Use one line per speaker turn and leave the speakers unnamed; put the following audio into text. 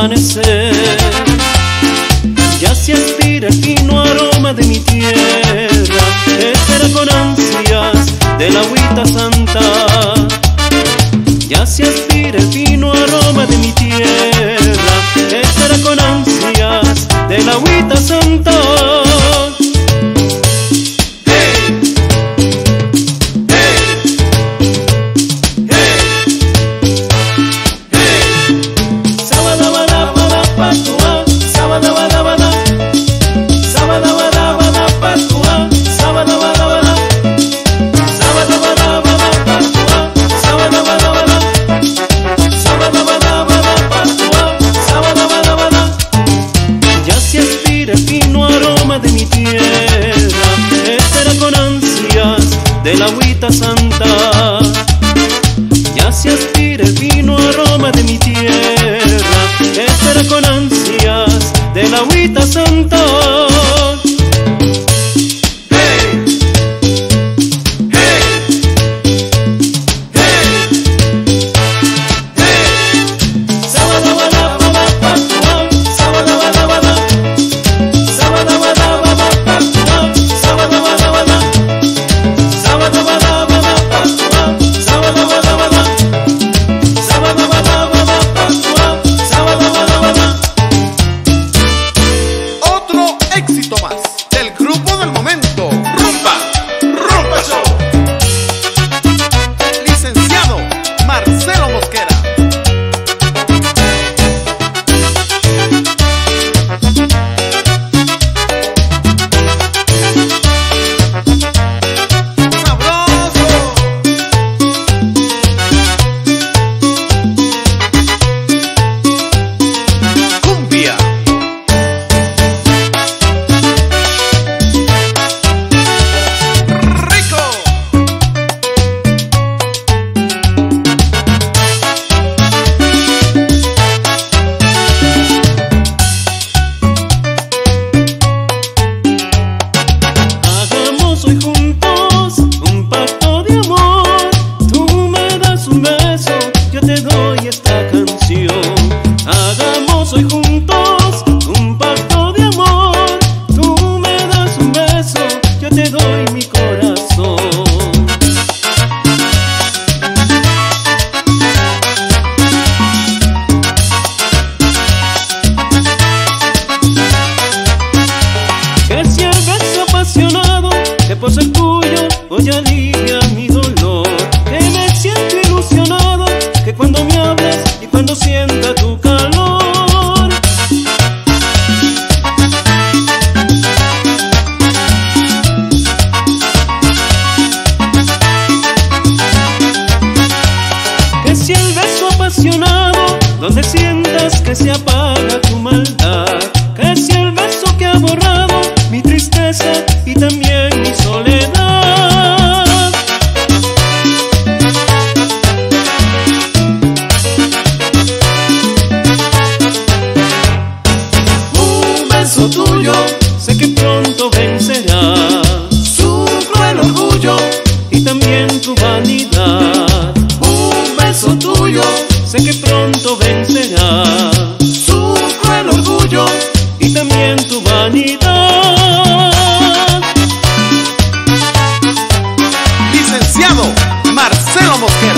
amanecer. Ya se aspira el fino aroma de mi tierra, espera con ansias de la agüita santa. Ya se aspira el fino aroma de mi tierra, espera con ansias de la agüita santa. De la agüita santa, ya se aspira el fino aroma de mi tierra, espera con ansias de la agüita santa. Hagamos hoy juntos un pacto de amor. Tú me das un beso, yo te doy mi corazón. Que si el beso apasionado que por ser tuyo hoy alivia mi dolor. Que me siento ilusionado, que cuando me hables y cuando sienta tu calor. Que si el beso apasionado, donde sientas que se apaga tu maldad. Que si el beso que ha borrado mi tristeza y también mi soledad. Un beso tuyo sé que pronto vencerá su cruel orgullo y también tu vanidad. Un beso tuyo sé que pronto vencerá su cruel orgullo y también tu vanidad.
Licenciado Marcelo Mosquera.